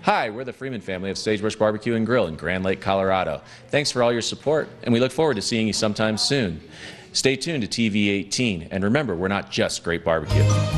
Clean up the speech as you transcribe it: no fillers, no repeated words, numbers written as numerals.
Hi, we're the Freeman family of Sagebrush Barbecue and Grill in Grand Lake, Colorado. Thanks for all your support, and we look forward to seeing you sometime soon. Stay tuned to TV18, and remember, we're not just great barbecue.